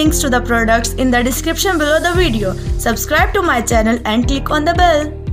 links to the products in the description below the video. Subscribe to my channel and click on the bell.